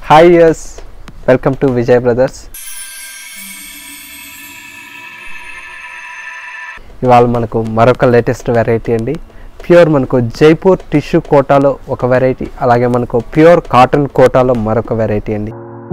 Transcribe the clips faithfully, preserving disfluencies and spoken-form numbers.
Hi yes welcome to Vijay Brothers. ఇవాళ మనకు మరొక లేటెస్ట్ వెరైటీ అండి. ప్యూర్ మనకు జైపూర్ టిష్యూ కోటాలో ఒక వెరైటీ, అలాగే మనకు ప్యూర్ కాటన్ కోటాలో మరొక వెరైటీ అండి.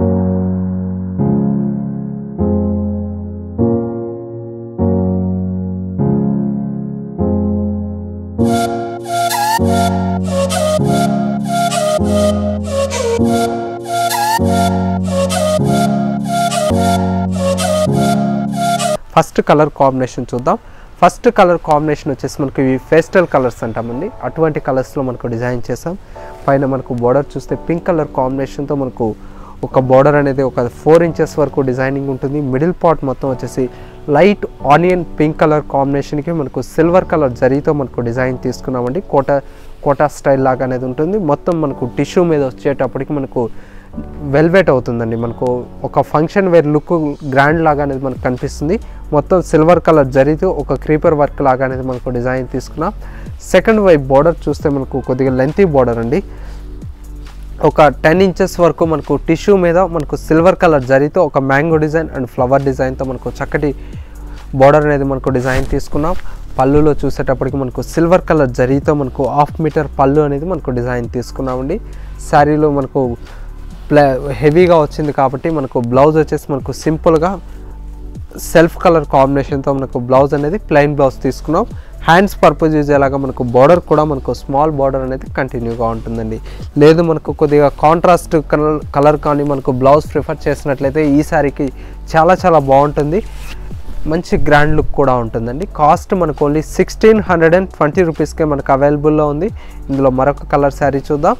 ఫస్ట్ కలర్ కాంబినేషన్ చూద్దాం. ఫస్ట్ కలర్ కాంబినేషన్ వచ్చేసి మనకు ఇవి పేస్టల్ కలర్స్ అంటామండి. అటువంటి కలర్స్లో మనకు డిజైన్ చేసాం. పైన మనకు బోర్డర్ చూస్తే పింక్ కలర్ కాంబినేషన్తో మనకు ఒక బోర్డర్ అనేది ఒక ఫోర్ ఇంచెస్ వరకు డిజైనింగ్ ఉంటుంది. మిడిల్ పార్ట్ మొత్తం వచ్చేసి లైట్ ఆనియన్ పింక్ కలర్ కాంబినేషన్కి మనకు సిల్వర్ కలర్ జరీతో మనకు డిజైన్ తీసుకున్నామండి. కోటా కోటా స్టైల్ లాగా అనేది ఉంటుంది. మొత్తం మనకు టిష్యూ మీద వచ్చేటప్పటికి మనకు వెల్వెట్ అవుతుందండి. మనకు ఒక ఫంక్షన్ వేర్ లుక్ గ్రాండ్ లాగా అనేది మనకు కనిపిస్తుంది. మొత్తం సిల్వర్ కలర్ జరీతో ఒక క్రీపర్ వర్క్ లాగా అనేది మనకు డిజైన్ తీసుకున్నాం. సెకండ్ వైపు బోర్డర్ చూస్తే మనకు కొద్దిగా లెంతీ బోర్డర్ అండి. ఒక టెన్ ఇంచెస్ వరకు మనకు టిష్యూ మీద మనకు సిల్వర్ కలర్ జరీతో ఒక మ్యాంగో డిజైన్ అండ్ ఫ్లవర్ డిజైన్తో మనకు చక్కటి బోర్డర్ అనేది మనకు డిజైన్ తీసుకున్నాం. పళ్ళులో చూసేటప్పటికి మనకు సిల్వర్ కలర్ జరీతో మనకు హాఫ్ మీటర్ పళ్ళు అనేది మనకు డిజైన్ తీసుకున్నామండి. శారీలో మనకు ప్లే హెవీగా వచ్చింది కాబట్టి మనకు బ్లౌజ్ వచ్చేసి మనకు సింపుల్గా సెల్ఫ్ కలర్ కాంబినేషన్తో మనకు బ్లౌజ్ అనేది ప్లెయిన్ బ్లౌజ్ తీసుకున్నాం. హ్యాండ్స్ పర్పస్ యూజ్ అయ్యేలాగా మనకు బార్డర్ కూడా మనకు స్మాల్ బార్డర్ అనేది కంటిన్యూగా ఉంటుందండి. లేదు మనకు కొద్దిగా కాంట్రాస్ట్ కలర్ కలర్ కానీ మనకు బ్లౌజ్ ప్రిఫర్ చేసినట్లయితే ఈ శారీకి చాలా చాలా బాగుంటుంది. మంచి గ్రాండ్ లుక్ కూడా ఉంటుందండి. కాస్ట్ మనకు only sixteen hundred and twenty రూపీస్కే మనకు అవైలబుల్లో ఉంది. ఇందులో మరొక కలర్ శారీ చూద్దాం.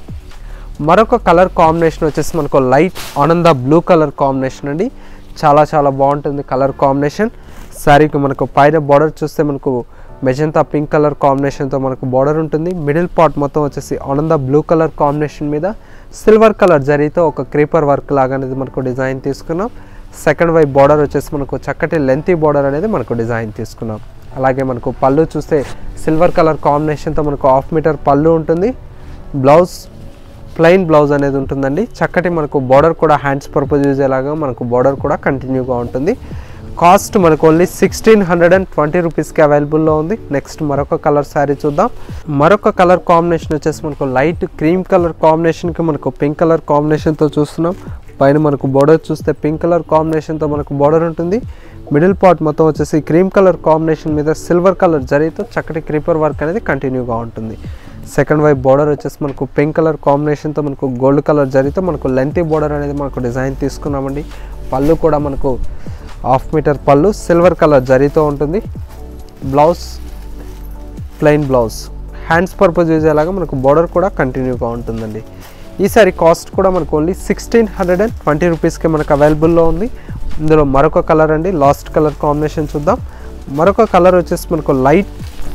మరొక కలర్ కాంబినేషన్ వచ్చేసి మనకు లైట్ ఆనంద బ్లూ కలర్ కాంబినేషన్ అండి. చాలా చాలా బాగుంటుంది కలర్ కాంబినేషన్. శారీకి మనకు పైన బార్డర్ చూస్తే మనకు మెజంతా పింక్ కలర్ కాంబినేషన్తో మనకు బార్డర్ ఉంటుంది. మిడిల్ పార్ట్ మొత్తం వచ్చేసి ఆనంద బ్లూ కలర్ కాంబినేషన్ మీద సిల్వర్ కలర్ జరీతో ఒక క్రీపర్ వర్క్ లాగా అనేది మనకు డిజైన్ తీసుకున్నాం. సెకండ్ వైపు బార్డర్ వచ్చేసి మనకు చక్కటి లెంతీ బార్డర్ అనేది మనకు డిజైన్ తీసుకున్నాం. అలాగే మనకు పళ్ళు చూస్తే సిల్వర్ కలర్ కాంబినేషన్తో మనకు హాఫ్ మీటర్ పళ్ళు ఉంటుంది. బ్లౌజ్ ప్లెయిన్ బ్లౌజ్ అనేది ఉంటుందండి. చక్కటి మనకు బార్డర్ కూడా హ్యాండ్స్ పర్పస్ యూజ్ అయ్యేలాగా మనకు బార్డర్ కూడా కంటిన్యూగా ఉంటుంది. కాస్ట్ మనకు only sixteen hundred and twenty రూపీస్కి అవైలబుల్లో ఉంది. నెక్స్ట్ మరొక కలర్ శారీ చూద్దాం. మరొక కలర్ కాంబినేషన్ వచ్చేసి మనకు లైట్ క్రీమ్ కలర్ కాంబినేషన్కి మనకు పింక్ కలర్ కాంబినేషన్తో చూస్తున్నాం. పైన మనకు బార్డర్ చూస్తే పింక్ కలర్ కాంబినేషన్తో మనకు బార్డర్ ఉంటుంది. మిడిల్ పార్ట్ మొత్తం వచ్చేసి క్రీమ్ కలర్ కాంబినేషన్ మీద సిల్వర్ కలర్ జరీతో చక్కటి క్రీపర్ వర్క్ అనేది కంటిన్యూగా ఉంటుంది. సెకండ్ వైపు బార్డర్ వచ్చేసి మనకు పింక్ కలర్ కాంబినేషన్తో మనకు గోల్డ్ కలర్ జరీతో మనకు లెంతీ బార్డర్ అనేది మనకు డిజైన్ తీసుకున్నామండి. పళ్ళు కూడా మనకు హాఫ్ మీటర్ పళ్ళు సిల్వర్ కలర్ జరీతో ఉంటుంది. Blouse plain blouse hands purpose use అయ్యేలాగా మనకు బార్డర్ కూడా కంటిన్యూగా ఉంటుందండి. ఈసారి కాస్ట్ కూడా మనకు only sixteen hundred and twenty రూపీస్కి మనకు అవైలబుల్లో ఉంది. ఇందులో మరొక కలర్ అండి, లాస్ట్ కలర్ కాంబినేషన్ చూద్దాం. మరొక కలర్ వచ్చేసి మనకు లైట్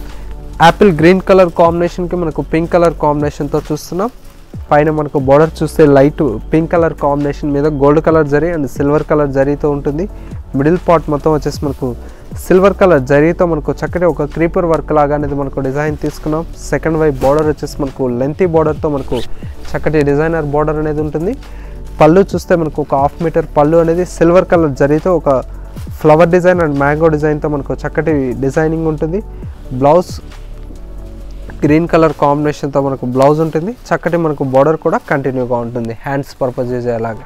యాపిల్ గ్రీన్ కలర్ కాంబినేషన్కి మనకు పింక్ కలర్ కాంబినేషన్తో చూస్తున్నాం. పైన మనకు బార్డర్ చూస్తే లైట్ పింక్ కలర్ కాంబినేషన్ మీద gold colour zari and silver colour జరీతో ఉంటుంది. మిడిల్ పార్ట్ మొత్తం వచ్చేసి మనకు సిల్వర్ కలర్ జరీతో మనకు చక్కటి ఒక క్రీపర్ వర్క్ లాగా అనేది మనకు డిజైన్ తీసుకున్నాం. సెకండ్ వైపు బార్డర్ వచ్చేసి మనకు లెంతీ బార్డర్తో మనకు చక్కటి డిజైనర్ బార్డర్ అనేది ఉంటుంది. పళ్ళు చూస్తే మనకు ఒక హాఫ్ మీటర్ పళ్ళు అనేది సిల్వర్ కలర్ జరీతో ఒక ఫ్లవర్ డిజైన్ అండ్ మ్యాంగో డిజైన్తో మనకు చక్కటి డిజైనింగ్ ఉంటుంది. బ్లౌజ్ గ్రీన్ కలర్ కాంబినేషన్తో మనకు బ్లౌజ్ ఉంటుంది. చక్కటి మనకు బార్డర్ కూడా కంటిన్యూగా ఉంటుంది హ్యాండ్స్ పర్పస్ యూజ్ అయ్యేలాగా.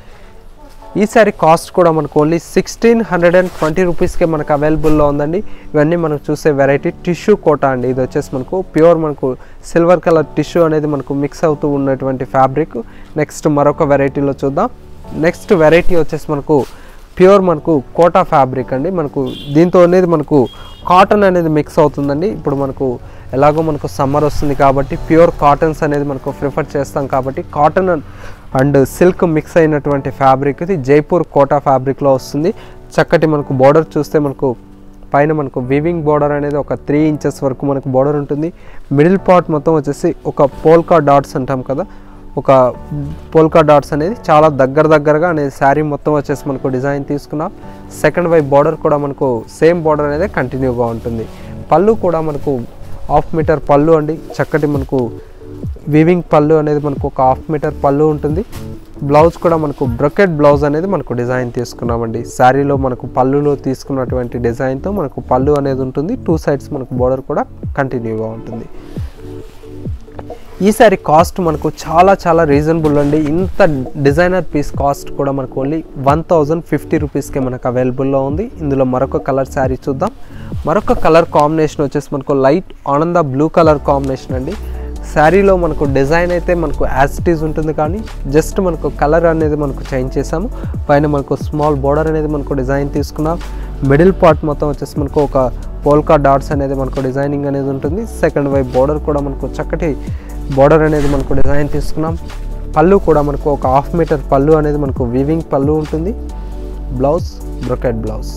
ఈ సారీ కాస్ట్ కూడా మనకు only sixteen hundred and twenty రూపీస్కే మనకు అవైలబుల్లో ఉందండి. ఇవన్నీ మనకు చూసే వెరైటీ టిష్యూ కోటా అండి. ఇది వచ్చేసి మనకు ప్యూర్ మనకు సిల్వర్ కలర్ టిష్యూ అనేది మనకు మిక్స్ అవుతూ ఉన్నటువంటి ఫ్యాబ్రిక్. నెక్స్ట్ మరొక వెరైటీలో చూద్దాం. నెక్స్ట్ వెరైటీ వచ్చేసి మనకు ప్యూర్ మనకు కోటా ఫ్యాబ్రిక్ అండి. మనకు దీంతో అనేది మనకు కాటన్ అనేది మిక్స్ అవుతుందండి. ఇప్పుడు మనకు ఎలాగో మనకు సమ్మర్ వస్తుంది కాబట్టి ప్యూర్ కాటన్స్ అనేది మనకు ప్రిఫర్ చేస్తాం కాబట్టి కాటన్ అండ్ సిల్క్ మిక్స్ అయినటువంటి ఫ్యాబ్రిక్ ఇది జైపూర్ కోటా ఫ్యాబ్రిక్లో వస్తుంది. చక్కటి మనకు బార్డర్ చూస్తే మనకు పైన మనకు వీవింగ్ బార్డర్ అనేది ఒక త్రీ ఇంచెస్ వరకు మనకు బార్డర్ ఉంటుంది. మిడిల్ పార్ట్ మొత్తం వచ్చేసి ఒక పోల్కా డాట్స్ అంటాం కదా, ఒక పోల్కా డాట్స్ అనేది చాలా దగ్గర దగ్గరగా అనేది శారీ మొత్తం వచ్చేసి మనకు డిజైన్ తీసుకున్నాం. సెకండ్ వైపు బార్డర్ కూడా మనకు సేమ్ బార్డర్ అనేది కంటిన్యూగా ఉంటుంది. పళ్ళు కూడా మనకు హాఫ్ మీటర్ పళ్ళు అండి. చక్కటి మనకు వీవింగ్ పళ్ళు అనేది మనకు ఒక హాఫ్ మీటర్ పళ్ళు ఉంటుంది. బ్లౌజ్ కూడా మనకు బ్రొకెట్ బ్లౌజ్ అనేది మనకు డిజైన్ తీసుకున్నామండి. శారీలో మనకు పళ్ళులో తీసుకున్నటువంటి డిజైన్తో మనకు పళ్ళు అనేది ఉంటుంది. టూ సైడ్స్ మనకు బోర్డర్ కూడా కంటిన్యూగా ఉంటుంది. ఈ సారీ కాస్ట్ మనకు చాలా చాలా రీజనబుల్ అండి. ఇంత డిజైనర్ పీస్ కాస్ట్ కూడా మనకు ఓన్లీ వన్ థౌజండ్ ఫిఫ్టీ రూపీస్కే మనకు అవైలబుల్లో ఉంది. ఇందులో మరొక కలర్ శారీ చూద్దాం. మరొక కలర్ కాంబినేషన్ వచ్చేసి మనకు లైట్ ఆనంద బ్లూ కలర్ కాంబినేషన్ అండి. శారీలో మనకు డిజైన్ అయితే మనకు యాజ్ ఇట్ ఈజ్ ఉంటుంది, కానీ జస్ట్ మనకు కలర్ అనేది మనకు చేంజ్ చేసాము. పైన మనకు స్మాల్ బోర్డర్ అనేది మనకు డిజైన్ తీసుకున్నాం. మిడిల్ పార్ట్ మొత్తం వచ్చేసి మనకు ఒక పోల్కా డాట్స్ అనేది మనకు డిజైనింగ్ అనేది ఉంటుంది. సెకండ్ వైపు బోర్డర్ కూడా మనకు చక్కటి బోర్డర్ అనేది మనకు డిజైన్ తీసుకున్నాం. పళ్ళు కూడా మనకు ఒక హాఫ్ మీటర్ పళ్ళు అనేది మనకు వీవింగ్ పళ్ళు ఉంటుంది. Blouse brocade blouse.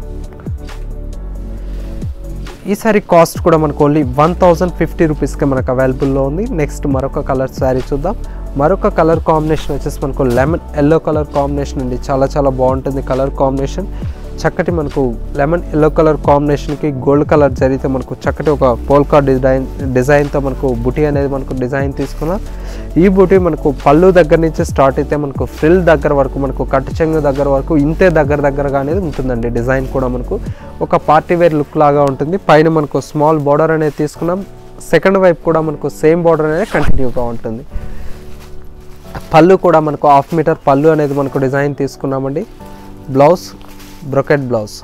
ఈ సారీ కాస్ట్ కూడా మనకు ఓన్లీ వన్ థౌజండ్ ఫిఫ్టీ రూపీస్కి మనకు అవైలబుల్లో ఉంది. నెక్స్ట్ మరొక కలర్ శారీ చూద్దాం. మరొక కలర్ కాంబినేషన్ వచ్చేసి మనకు లెమన్ ఎల్లో కలర్ కాంబినేషన్ అండి. చాలా చాలా బాగుంటుంది కలర్ కాంబినేషన్. చక్కటి మనకు లెమన్ ఎల్లో కలర్ కాంబినేషన్కి గోల్డ్ కలర్ జరిగితే మనకు చక్కటి ఒక పోల్కా డిజైన్ డిజైన్తో మనకు బుటీ అనేది మనకు డిజైన్ తీసుకున్నాం. ఈ బుటీ మనకు పళ్ళు దగ్గర నుంచి స్టార్ట్ అయితే మనకు ఫ్రిల్ దగ్గర వరకు మనకు కట్టు చెంగు దగ్గర వరకు ఇంతే దగ్గర దగ్గరగా అనేది ఉంటుందండి. డిజైన్ కూడా మనకు ఒక పార్టీ వేర్ లుక్ లాగా ఉంటుంది. పైన మనకు స్మాల్ బార్డర్ అనేది తీసుకున్నాం. సెకండ్ వైపు కూడా మనకు సేమ్ బార్డర్ అనేది కంటిన్యూగా ఉంటుంది. పళ్ళు కూడా మనకు హాఫ్ మీటర్ పళ్ళు అనేది మనకు డిజైన్ తీసుకున్నామండి. Blouse brocade blouse.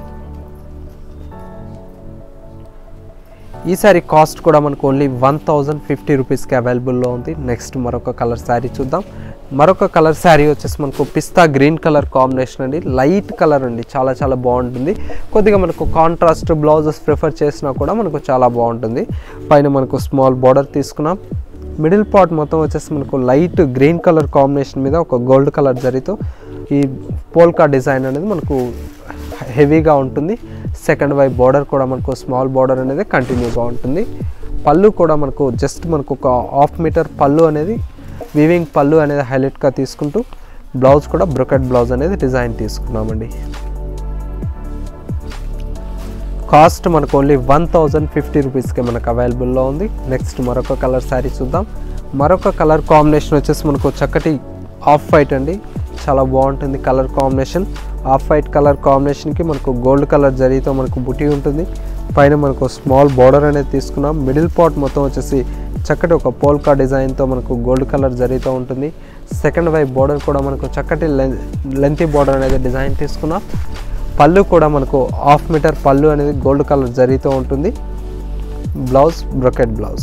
ఈ సారీ కాస్ట్ కూడా మనకు ఓన్లీ వన్ థౌజండ్ ఫిఫ్టీ రూపీస్కి అవైలబుల్లో ఉంది. నెక్స్ట్ మరొక కలర్ శారీ చూద్దాం. మరొక కలర్ శారీ వచ్చేసి మనకు పిస్తా గ్రీన్ కలర్ కాంబినేషన్ అండి. లైట్ కలర్ అండి, చాలా చాలా బాగుంటుంది. కొద్దిగా మనకు కాంట్రాస్ట్ బ్లౌజెస్ ప్రిఫర్ చేసినా కూడా మనకు చాలా బాగుంటుంది. పైన మనకు స్మాల్ బార్డర్ తీసుకున్నాం. మిడిల్ పార్ట్ మొత్తం వచ్చేసి మనకు లైట్ గ్రీన్ కలర్ కాంబినేషన్ మీద ఒక గోల్డ్ కలర్ జరీతో ఈ పోల్కా డిజైన్ అనేది మనకు హెవీగా ఉంటుంది. సెకండ్ వైపు బార్డర్ కూడా మనకు స్మాల్ బార్డర్ అనేది కంటిన్యూగా ఉంటుంది. పళ్ళు కూడా మనకు జస్ట్ మనకు ఒక హాఫ్ మీటర్ పళ్ళు అనేది వీవింగ్ పళ్ళు అనేది హైలైట్గా తీసుకుంటూ బ్లౌజ్ కూడా బ్రొకెట్ బ్లౌజ్ అనేది డిజైన్ తీసుకున్నామండి. కాస్ట్ మనకు ఓన్లీ వన్ థౌజండ్ ఫిఫ్టీ రూపీస్కి మనకు అవైలబుల్లో ఉంది. నెక్స్ట్ మరొక కలర్ శారీ చూద్దాం. మరొక కలర్ కాంబినేషన్ వచ్చేసి మనకు చక్కటి ఆఫ్ వైట్ అండి. చాలా బాగుంటుంది colour combination. Off white colour కాంబినేషన్కి మనకు గోల్డ్ కలర్ జరీతో మనకు బుటీ ఉంటుంది. పైన మనకు స్మాల్ బార్డర్ అనేది తీసుకున్నాం. మిడిల్ పార్ట్ మొత్తం వచ్చేసి చక్కటి ఒక పోల్కా డిజైన్తో మనకు గోల్డ్ కలర్ జరీతో ఉంటుంది. సెకండ్ వైపు బార్డర్ కూడా మనకు చక్కటి లెంతీ బార్డర్ అనేది డిజైన్ తీసుకున్నాం. పళ్ళు కూడా మనకు హాఫ్ మీటర్ పళ్ళు అనేది గోల్డ్ కలర్ జరీతో ఉంటుంది. Blouse brocade blouse.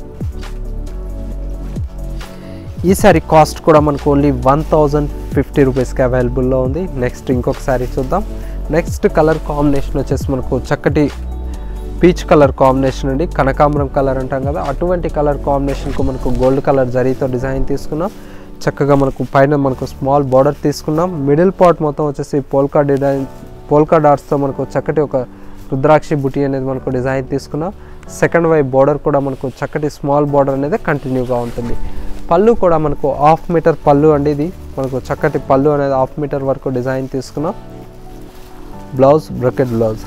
ఈ సారీ కాస్ట్ కూడా మనకు ఓన్లీ వన్ థౌజండ్ ఫిఫ్టీ రూపీస్కి అవైలబుల్లో ఉంది. నెక్స్ట్ ఇంకొక సారీ చూద్దాం. నెక్స్ట్ కలర్ కాంబినేషన్ వచ్చేసి మనకు చక్కటి పీచ్ కలర్ కాంబినేషన్ అండి. కనకాంబరం కలర్ అంటాం కదా, అటువంటి కలర్ కాంబినేషన్కు మనకు గోల్డ్ కలర్ జరీతో డిజైన్ తీసుకున్నాం. చక్కగా మనకు పైన మనకు స్మాల్ బార్డర్ తీసుకున్నాం. మిడిల్ పార్ట్ మొత్తం వచ్చేసి పోల్కా డిజైన్ పోల్కా డాట్స్తో మనకు చక్కటి ఒక రుద్రాక్షి బుటీ అనేది మనకు డిజైన్ తీసుకున్నాం. సెకండ్ వైపు బార్డర్ కూడా మనకు చక్కటి స్మాల్ బార్డర్ అనేది కంటిన్యూగా ఉంటుంది. పళ్ళు కూడా మనకు హాఫ్ మీటర్ పళ్ళు అండి. ఇది మనకు చక్కటి పళ్ళు అనేది హాఫ్ మీటర్ వరకు డిజైన్ తీసుకున్నాం. Blouse brocade blouse.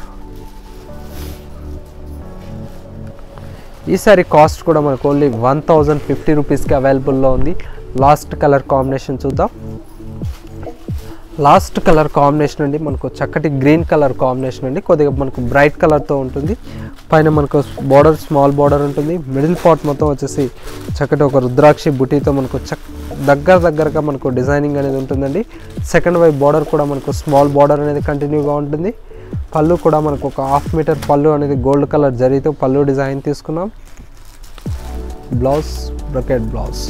ఈ సారీ కాస్ట్ కూడా మనకు ఓన్లీ వన్ థౌజండ్ ఫిఫ్టీ రూపీస్కి అవైలబుల్లో ఉంది. లాస్ట్ కలర్ కాంబినేషన్ చూద్దాం. లాస్ట్ కలర్ కాంబినేషన్ అండి మనకు చక్కటి గ్రీన్ కలర్ కాంబినేషన్ అండి. కొద్దిగా మనకు బ్రైట్ కలర్తో ఉంటుంది. పైన మనకు బార్డర్ స్మాల్ బార్డర్ ఉంటుంది. మిడిల్ పార్ట్ మొత్తం వచ్చేసి చక్కటి ఒక రుద్రాక్షి బుటీతో మనకు చక్ దగ్గర దగ్గరగా మనకు డిజైనింగ్ అనేది ఉంటుందండి. సెకండ్ వైపు బార్డర్ కూడా మనకు స్మాల్ బార్డర్ అనేది కంటిన్యూగా ఉంటుంది. పళ్ళు కూడా మనకు ఒక హాఫ్ మీటర్ పళ్ళు అనేది గోల్డ్ కలర్ జరీతో పళ్ళు డిజైన్ తీసుకున్నాం. Blouse brocade blouse.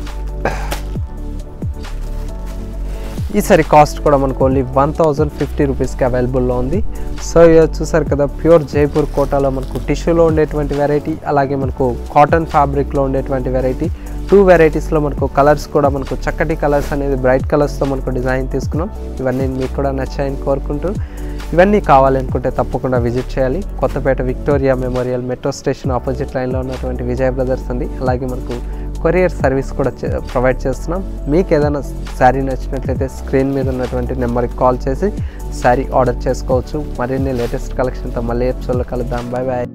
ఈ సారీ కాస్ట్ కూడా మనకు ఓన్లీ వన్ థౌజండ్ ఫిఫ్టీ రూపీస్కి అవైలబుల్లో ఉంది. సో ఇక చూసారు కదా, ప్యూర్ జైపూర్ కోటాలో మనకు టిష్యూలో ఉండేటువంటి వెరైటీ, అలాగే మనకు కాటన్ ఫ్యాబ్రిక్లో ఉండేటువంటి వెరైటీ, టూ వెరైటీస్లో మనకు కలర్స్ కూడా మనకు చక్కటి కలర్స్ అనేది బ్రైట్ కలర్స్తో మనకు డిజైన్ తీసుకున్నాం. ఇవన్నీ మీకు కూడా నచ్చాయని కోరుకుంటూ, ఇవన్నీ కావాలనుకుంటే తప్పకుండా విజిట్ చేయాలి. Kothapet Victoria Memorial metro station opposite లైన్లో ఉన్నటువంటి విజయ్ బ్రదర్స్ అండి. అలాగే మనకు కొరియర్ సర్వీస్ కూడా ప్రొవైడ్ చేస్తున్నాం. మీకు ఏదైనా శారీ నచ్చినట్లయితే స్క్రీన్ మీద ఉన్నటువంటి నెంబర్కి కాల్ చేసి శారీ ఆర్డర్ చేసుకోవచ్చు. మరిన్ని లేటెస్ట్ కలెక్షన్తో మళ్ళీ ఎపిసోడ్లో కలుద్దాం. Bye bye.